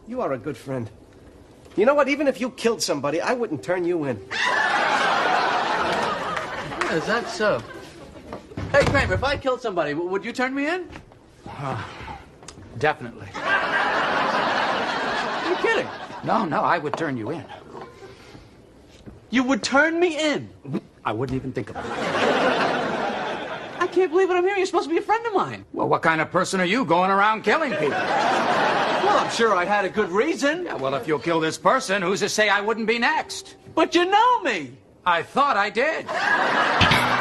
You are a good friend. You know what? Even if you killed somebody, I wouldn't turn you in. Is that so? Hey, Kramer, if I killed somebody, would you turn me in? Definitely. Are you kidding? No, I would turn you in. You would turn me in? I wouldn't even think about it. I can't believe what I'm hearing. You're supposed to be a friend of mine. Well, what kind of person are you going around killing people? Well, I'm sure I had a good reason. Yeah, well, if you'll kill this person, who's to say I wouldn't be next? But you know me. I thought I did.